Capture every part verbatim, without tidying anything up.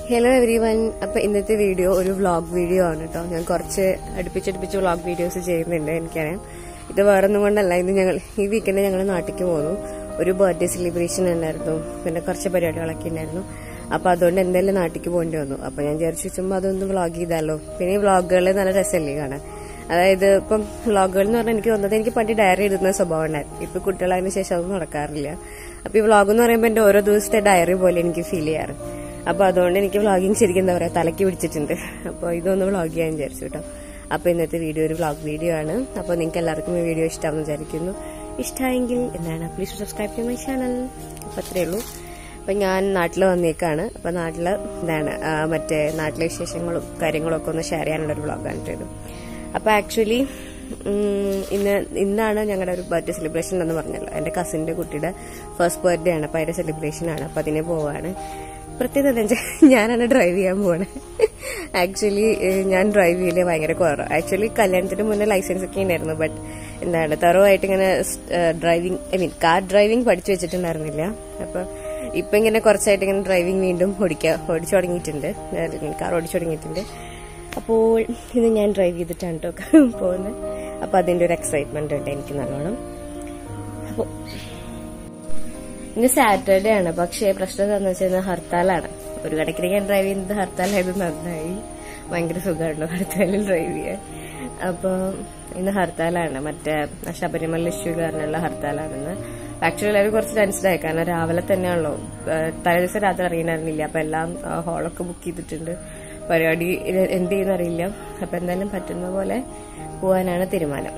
Hello everyone. അപ്പോൾ ഇന്നത്തെ video ഒരു വ്ളോഗ് വീഡിയോ ആണ് ട്ടോ. ഞാൻ കുറച്ച് അടുപ്പിച്ചടുപ്പിച്ച് വ്ളോഗ് വീഡിയോസ് ചെയ്യുന്നുണ്ട് എനിക്കറിയാം. ഇത് വേറൊന്നും കൊണ്ടല്ല, ഇന്ന് ഞങ്ങൾ ഈ വീക്കെൻഡ് ഞങ്ങൾ നാട്ടിലേക്ക് പോകുന്നു. ഒരു ബർത്ത്ഡേ സെലിബ്രേഷൻ ഉണ്ടായിരുന്നു, പിന്നെ കുറച്ച് പരിപാടികളൊക്കെ ഉണ്ടായിരുന്നു. അപ്പോൾ അതുകൊണ്ട് എന്തായാലും നാട്ടിലേക്ക് പോകേണ്ടി വന്നു. അപ്പോൾ ഞാൻ വിചാരിച്ചു ചുമ്മാ അതൊന്ന് വ്ളോഗ് ചെയ്താലോ. പിന്നെ ഈ വ്ളോഗുകൾ നല്ല രസമല്ലേ കാണാൻ. അതായത് ഇപ്പം വ്ളോഗുകൾ എന്ന് പറഞ്ഞാൽ എനിക്ക് തോന്നുന്നത് എനിക്ക് പണ്ട് ഡയറി എഴുതുന്ന സ്വഭാവം ഉണ്ടായിരുന്നു. ഇപ്പം കുട്ടികളതിന് ശേഷം അതൊന്നും നടക്കാറില്ല. അപ്പോൾ ഈ വ്ളോഗ് എന്ന് പറയുമ്പോൾ എൻ്റെ ഓരോ ദിവസത്തെ ഡയറി പോലെ എനിക്ക് ഫീൽ ചെയ്യാറ്. അപ്പോൾ അതുകൊണ്ട് എനിക്ക് വ്ളോഗിങ് ശരിക്കും എന്താ പറയുക തലയ്ക്ക് പിടിച്ചിട്ടുണ്ട്. അപ്പോൾ ഇതൊന്ന് വ്ളോഗ് ചെയ്യാൻ വിചാരിച്ചു കേട്ടോ. അപ്പോൾ ഇന്നത്തെ വീഡിയോ ഒരു വ്ളോഗ് വീഡിയോ ആണ്. അപ്പോൾ നിങ്ങൾക്ക് എല്ലാവർക്കും ഈ വീഡിയോ ഇഷ്ടമാണെന്ന് വിചാരിക്കുന്നു. ഇഷ്ടമായെങ്കിൽ എന്താണ് please subscribe to my channel. അപ്പോൾ അത്രയേ ഉള്ളൂ. അപ്പം ഞാൻ നാട്ടിൽ വന്നേക്കാണ്. അപ്പം നാട്ടിൽ എന്താണ് മറ്റേ നാട്ടിലെ വിശേഷങ്ങളും കാര്യങ്ങളും ഒക്കെ ഒന്ന് ഷെയർ ചെയ്യാനുള്ളൊരു വ്ളോഗാണ് ചെയ്തത്. അപ്പോൾ ആക്ച്വലി ഇന്ന് ഇന്നാണ് ഞങ്ങളുടെ ഒരു ബർത്ത്ഡേ സെലിബ്രേഷൻ എന്ന് പറഞ്ഞല്ലോ. എൻ്റെ കസിൻ്റെ കുട്ടിയുടെ ഫസ്റ്റ് ബർത്ത്ഡേ ആണ്. അപ്പോൾ അതിൻ്റെ സെലിബ്രേഷൻ ആണ്. അപ്പോൾ അതിനെ പോവാണ്. പ്രത്യേകത ഞാനാണ് ഡ്രൈവ് ചെയ്യാൻ പോണേ. ആക്ച്വലി ഞാൻ ഡ്രൈവ് ചെയ്യല് ഭയങ്കര കുറവാണ്. ആക്ച്വലി കല്യാണത്തിന് മുന്നേ ലൈസൻസ് ഒക്കെ ഉണ്ടായിരുന്നു. ബട്ട് എന്താണ് തറവായിട്ട് ഇങ്ങനെ driving I mean car driving പഠിച്ചു വെച്ചിട്ടുണ്ടായിരുന്നില്ല. അപ്പോൾ ഇപ്പം ഇങ്ങനെ കുറച്ചായിട്ട് ഇങ്ങനെ ഡ്രൈവിംഗ് വീണ്ടും ഓടിക്കുക ഓടിച്ചു തുടങ്ങിയിട്ടുണ്ട്. കാർ ഓടിച്ചു തുടങ്ങിയിട്ടുണ്ട്. അപ്പോൾ ഇത് ഞാൻ ഡ്രൈവ് ചെയ്തിട്ടാണ് കേട്ടോ പോകുന്നത്. അപ്പോൾ അതിൻ്റെ ഒരു എക്സൈറ്റ്മെന്റ് ഉണ്ട് എനിക്ക് നല്ലോണം. അപ്പോൾ ഇന്ന് സാറ്റർഡേ ആണ്. പക്ഷേ പ്രശ്നം എന്താണെന്ന് വെച്ച് കഴിഞ്ഞാൽ ഹർത്താലാണ്. ഒരു കണക്കിന് ഞാൻ ഡ്രൈവ് ചെയ്യുന്നത് ഹർത്താലായത് നന്നായി. ഭയങ്കര സുഖമാണല്ലോ ഹർത്താലിൽ ഡ്രൈവ് ചെയ്യാൻ. അപ്പോൾ ഇന്ന് ഹർത്താലാണ്, മറ്റേ ശബരിമല ഇഷ്യൂ കാരണമുള്ള ഹർത്താലാണെന്ന്. ആക്ച്വലി എല്ലാവരും കുറച്ച് ടെൻസ്ഡ് ആയി. കാരണം രാവിലെ തന്നെയാണല്ലോ, തലേ ദിവസം രാത്രി അറിയാനായിരുന്നില്ല. അപ്പം എല്ലാം ഹോളൊക്കെ ബുക്ക് ചെയ്തിട്ടുണ്ട്. പരിപാടി എന്ത് ചെയ്യുന്ന അറിയില്ല. അപ്പം എന്തായാലും പറ്റുന്ന പോലെ പോകാനാണ് തീരുമാനം.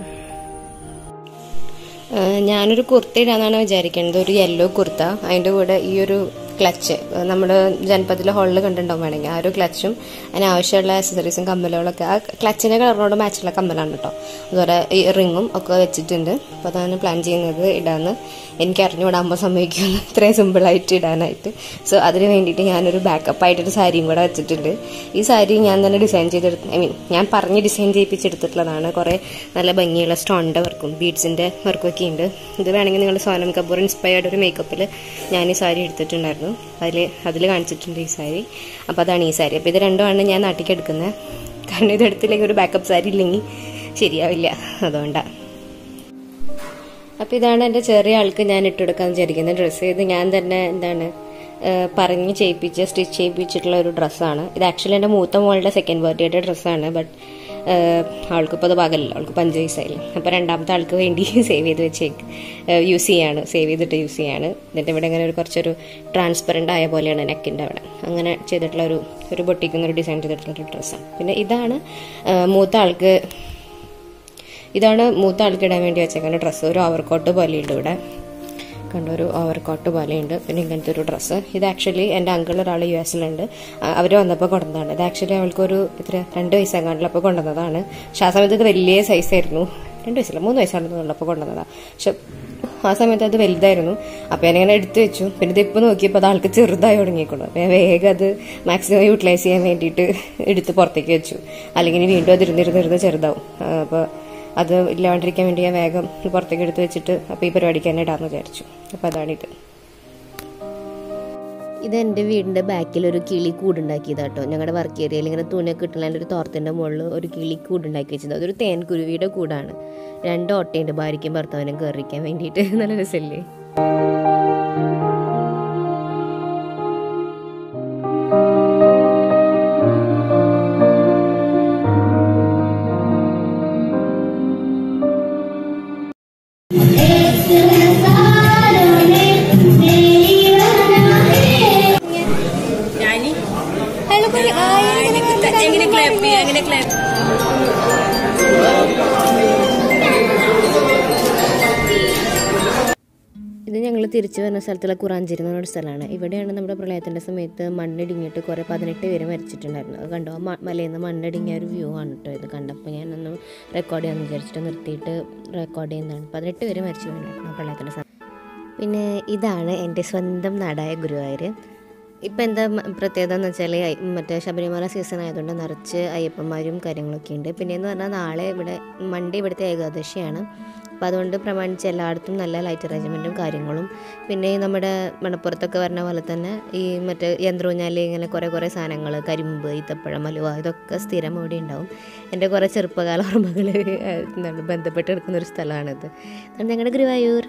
ഞാനൊരു കുർത്ത ഇടാന്നാണ് വിചാരിക്കുന്നത്, ഒരു യെല്ലോ കുർത്ത. അതിൻ്റെ കൂടെ ഈ ഒരു ക്ലച്ച് നമ്മൾ ജനപദിലെ ഹോളിൽ കണ്ടിട്ടുണ്ടാവും വേണമെങ്കിൽ, ആ ഒരു ക്ലച്ചും അതിനാവശ്യമുള്ള ആക്സസറീസും കമ്മലുകളൊക്കെ ആ ക്ലച്ചിൻ്റെ കളറിനോട് മാച്ചുള്ള കമ്മലാണ് കേട്ടോ. അതുപോലെ ഈ റിങ്ങും ഒക്കെ വെച്ചിട്ടുണ്ട്. അപ്പോൾ അതാണ് പ്ലാൻ ചെയ്യുന്നത് ഇടാന്ന്. എനിക്ക് അറിഞ്ഞുകൂടാ അമ്മ സമ്മതിക്കുമെന്ന് ഇത്രയും സിമ്പിളായിട്ട് ഇടാനായിട്ട്. സോ അതിന് വേണ്ടിയിട്ട് ഞാനൊരു ബാക്കപ്പ് ആയിട്ടൊരു സാരിയും കൂടെ വെച്ചിട്ടുണ്ട്. ഈ സാരി ഞാൻ തന്നെ ഡിസൈൻ ചെയ്തെടുത്ത് ഐ മീൻ ഞാൻ പറഞ്ഞ് ഡിസൈൻ ചെയ്യിപ്പിച്ചെടുത്തിട്ടുള്ളതാണ്. കുറേ നല്ല ഭംഗിയുള്ള സ്റ്റോണിൻ്റെ വർക്കും ബീഡ്സിൻ്റെ വർക്കും ഒക്കെ ഉണ്ട്. ഇത് വേണമെങ്കിൽ നിങ്ങൾ സോനം കപൂർ ഇൻസ്പയർഡ് ഒരു മേക്കപ്പിൽ ഞാൻ ഈ സാരി എടുത്തിട്ടുണ്ടായിരുന്നു. അതിൽ അതിൽ കാണിച്ചിട്ടുണ്ട് ഈ സാരി. അപ്പോൾ അതാണ് ഈ സാരി. അപ്പോൾ ഇത് രണ്ടുമാണ് ഞാൻ നാട്ടിലേക്ക് എടുക്കുന്നത്. കാരണം ഇതെടുത്തില്ലെങ്കിൽ ഒരു ബാക്കപ്പ് സാരി ഇല്ലെങ്കിൽ ശരിയാവില്ല, അതുകൊണ്ടാണ്. അപ്പോൾ ഇതാണ് എൻ്റെ ചെറിയ ആൾക്ക് ഞാൻ ഇട്ടെടുക്കാമെന്ന് വിചാരിക്കുന്ന ഡ്രസ്സ്. ഇത് ഞാൻ തന്നെ എന്താണ് പറഞ്ഞ് ചെയ്യിപ്പിച്ച് സ്റ്റിച്ച് ചെയ്യിപ്പിച്ചിട്ടുള്ള ഒരു ഡ്രസ്സാണ്. ഇത് ആക്ച്വലി എൻ്റെ മൂത്ത മോളുടെ സെക്കൻഡ് ബർത്ത്ഡേയുടെ ഡ്രസ്സാണ്. ബട്ട് അവൾക്കിപ്പോൾ അത് പാകല്ല, അവൾക്ക് പഞ്ച് വയസ്സായില്ല. അപ്പോൾ രണ്ടാമത്തെ ആൾക്ക് വേണ്ടി സേവ് ചെയ്ത് വെച്ചേക്ക് യൂസ് ചെയ്യാണ്, സേവ് ചെയ്തിട്ട് യൂസ് ചെയ്യാണ്. എന്നിട്ട് ഇവിടെ ഇങ്ങനെ ഒരു കുറച്ചൊരു ട്രാൻസ്പെറൻ്റ് ആയ പോലെയാണ് നെക്കിൻ്റെ അവിടെ അങ്ങനെ ചെയ്തിട്ടുള്ള ഒരു ഒരു ബൊട്ടിക്കുന്ന ഒരു ഡിസൈൻ ചെയ്തിട്ടുള്ളൊരു ഡ്രസ്സാണ്. പിന്നെ ഇതാണ് മൂത്ത ആൾക്ക് ഇതാണ് മൂത്ത ആൾക്ക് ഇടാൻ വേണ്ടി വെച്ചേക്കുന്ന ഡ്രസ്സ്. ഒരു ഓവർകോട്ട് പോലെയുണ്ട് ഇവിടെ കണ്ടോ, ഒരു ഓവർകോട്ട് പോലെയുണ്ട്. പിന്നെ ഇങ്ങനത്തെ ഒരു ഡ്രസ്സ്. ഇത് ആക്ച്വലി എൻ്റെ അങ്കിൾ ഒരാൾ യു എസിലുണ്ട്, അവർ വന്നപ്പോൾ കൊണ്ടുവന്നതാണ്. ഇത് ആക്ച്വലി അവൾക്കൊരു ഇത്ര രണ്ട് വയസ്സാകാണ്ടിലപ്പോൾ കൊണ്ടുവന്നതാണ്. പക്ഷെ ആ സമയത്ത് ഇത് വലിയ സൈസായിരുന്നു. രണ്ട് വയസ്സില്ല മൂന്ന് വയസ്സാണെന്ന് ഉള്ളപ്പോൾ കൊണ്ടുവന്നതാണ്. പക്ഷെ ആ സമയത്ത് അത് വലുതായിരുന്നു. അപ്പോൾ ഞാനിങ്ങനെ എടുത്തു വെച്ചു. പിന്നെ ഇത് ഇപ്പോൾ നോക്കിയപ്പോൾ അത് ആൾക്ക് ചെറുതായി തുടങ്ങിയിക്കൊള്ളു. അപ്പോൾ ഞാൻ വേഗം അത് മാക്സിമം യൂട്ടിലൈസ് ചെയ്യാൻ വേണ്ടിയിട്ട് എടുത്ത് പുറത്തേക്ക് വെച്ചു. അല്ലെങ്കിൽ വീണ്ടും അത് ഇരുന്നിരുന്നിരുന്ന് ചെറുതാവും. അപ്പോൾ അത് ഇല്ലാണ്ടിരിക്കാൻ വേണ്ടി ഞാൻ വേഗം പുറത്തേക്ക് എടുത്ത് വെച്ചിട്ട് അപ്പോൾ ഈ പരിപാടിക്ക് തന്നെ ഇടാമെന്ന് വിചാരിച്ചു. അപ്പോൾ അതാണിത്. ഇത് എൻ്റെ വീടിൻ്റെ ബാക്കിൽ ഒരു കിളി കൂടുണ്ടാക്കിയതാണ് കേട്ടോ. ഞങ്ങളുടെ വർക്ക് ഏരിയയിൽ ഇങ്ങനെ തുണിയൊക്കെ കിട്ടുന്ന ഒരു തോർത്തിൻ്റെ മുകളിൽ ഒരു കിളി കൂടുണ്ടാക്കി വെച്ചത്. അതൊരു തേൻകുരുവിയുടെ കൂടാണ്. രണ്ട് ഓട്ടയുണ്ട് ഭാര്യയ്ക്കും ഭർത്താവിനും കയറിക്കാൻ വേണ്ടിയിട്ട്. നല്ല രസമല്ലേ? ഇത് ഞങ്ങൾ തിരിച്ചു വരുന്ന സ്ഥലത്തുള്ള കുറാഞ്ചേരി എന്ന് പറഞ്ഞ സ്ഥലമാണ്. ഇവിടെയാണ് നമ്മുടെ പ്രളയത്തിൻ്റെ സമയത്ത് മണ്ണിടിങ്ങിയിട്ട് കുറേ പതിനെട്ട് പേര് മരിച്ചിട്ടുണ്ടായിരുന്നു. അത് കണ്ടോ, മലയിൽ നിന്ന് മണ്ണിടിങ്ങിയ ഒരു വ്യൂ ആണ് കേട്ടോ ഇത്. കണ്ടപ്പോൾ ഞാനൊന്ന് റെക്കോർഡ് ചെയ്യാമെന്ന് വിചാരിച്ചിട്ട് നിർത്തിയിട്ട് റെക്കോർഡ് ചെയ്യുന്നതാണ്. പതിനെട്ട് പേര് മരിച്ചു വീണിട്ടുണ്ടായിരുന്നു പ്രളയത്തിൻ്റെ സമയം. പിന്നെ ഇതാണ് എൻ്റെ സ്വന്തം നാടായ ഗുരുവായൂർ. ഇപ്പം എന്താ പ്രത്യേകത എന്ന് വെച്ചാൽ മറ്റേ ശബരിമല സീസൺ ആയതുകൊണ്ട് നിറച്ച് അയ്യപ്പന്മാരും കാര്യങ്ങളൊക്കെ ഉണ്ട്. പിന്നെയെന്ന് പറഞ്ഞാൽ നാളെ ഇവിടെ മൺഡേ ഇവിടുത്തെ ഏകാദശിയാണ്. അപ്പോൾ അതുകൊണ്ട് പ്രമാണിച്ച് എല്ലായിടത്തും നല്ല ലൈറ്റ് അറേഞ്ച്മെൻറ്റും കാര്യങ്ങളും. പിന്നെ നമ്മുടെ മണപ്പുറത്തൊക്കെ വരുന്ന പോലെ തന്നെ ഈ മറ്റേ യന്ത്രൂഞ്ഞാൽ ഇങ്ങനെ കുറേ കുറേ സാധനങ്ങൾ, കരിമ്പ്, ഈത്തപ്പഴം, ഹലുവ, ഇതൊക്കെ സ്ഥിരം ഇവിടെ ഉണ്ടാവും. എൻ്റെ കുറേ ചെറുപ്പകാല ഓർമ്മകൾ എന്താണ് ബന്ധപ്പെട്ട് എടുക്കുന്നൊരു സ്ഥലമാണിത്. ഞങ്ങളുടെ ഗുരുവായൂർ.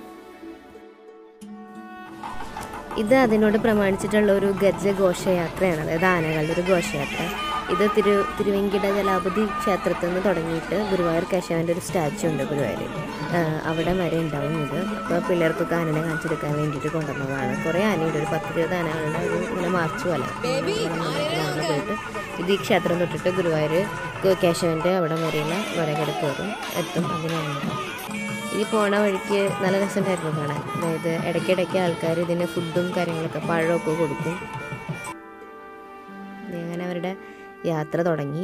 ഇത് അതിനോട് പ്രമാണിച്ചിട്ടുള്ള ഒരു ഗജഘോഷയാത്രയാണ്, അതായത് ആനകളുടെ ഒരു ഘോഷയാത്ര. ഇത് തിരു തിരുവെങ്കിട ജലാപതി ക്ഷേത്രത്തിൽ നിന്ന് തുടങ്ങിയിട്ട് ഗുരുവായൂർ കേശവൻ്റെ ഒരു സ്റ്റാച്ചു ഉണ്ട് ഗുരുവായൂർ, അവിടെ വരെ ഉണ്ടാവും ഇത്. അപ്പോൾ പിള്ളേർക്കൊക്കെ ആനനെ കാണിച്ചെടുക്കാൻ വേണ്ടിയിട്ട് കൊണ്ടുവന്നതാണ്. കുറേ ആനയുണ്ട്, ഒരു പത്തിരുപത് ആനകളുടെ ഒരു ഇങ്ങനെ മാർച്ച് പോലെ പോയിട്ട് ഇത് ഈ ക്ഷേത്രം തൊട്ടിട്ട് ഗുരുവായൂർ കേശവൻ്റെ അവിടെ വരെയുള്ള വടകര കയറും എത്തും. അതിനാണ് ഈ പോണ വഴിക്ക് നല്ല രസമുണ്ടായിരുന്നു കാണാൻ. അതായത് ഇടയ്ക്കിടയ്ക്ക് ആൾക്കാർ ഇതിന് ഫുഡും കാര്യങ്ങളൊക്കെ പഴമൊക്കെ കൊടുക്കും. അങ്ങനെ അവരുടെ യാത്ര തുടങ്ങി.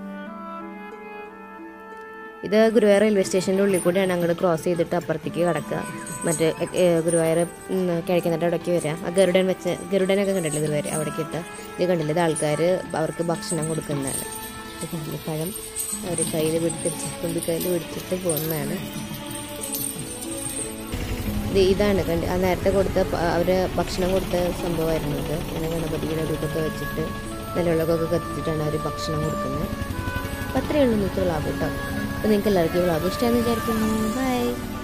ഇത് ഗുരുവായൂർ റെയിൽവേ സ്റ്റേഷൻ്റെ ഉള്ളിൽ കൂടിയാണ് അങ്ങോട്ട് ക്രോസ് ചെയ്തിട്ട് അപ്പുറത്തേക്ക് കിടക്കുക. മറ്റേ ഗുരുവായൂർ കിഴക്കുന്നിട്ട് അവിടേക്ക് വരിക. ആ ഗരുഡൻ വെച്ച് ഗരുഡനൊക്കെ കണ്ടിട്ടില്ല ഗുരുവായൂർ അവിടേക്ക് ഇട്ട്. ഇത് കണ്ടില്ല, ഇത് ആൾക്കാർ അവർക്ക് ഭക്ഷണം കൊടുക്കുന്നതാണ്. ഇത് കണ്ടില്ല, പഴം അവർ കയ്യിൽ പിടിച്ചിട്ട് തുമ്പിക്കയ്യിൽ പിടിച്ചിട്ട് പോകുന്നതാണ്. ഇതാണ് കണ്ട് ആ നേരത്തെ കൊടുത്ത അവർ ഭക്ഷണം കൊടുത്ത സംഭവമായിരുന്നു ഇത്. ഇങ്ങനെ ഗണപതിയുടെ ഇതൊക്കെ വെച്ചിട്ട് നിലവിളക്കൊക്കെ കത്തിച്ചിട്ടാണ് അവർ ഭക്ഷണം കൊടുക്കുന്നത്. അപ്പം അത്രയേ ഉള്ളൂ ഇന്നത്തെ വ്ളോഗ് കേട്ടോ. അപ്പോൾ നിങ്ങൾക്ക് എല്ലാവർക്കും വ്ളോഗ് ഇഷ്ടമാണെന്ന് വിചാരിക്കുന്നു. ബൈ.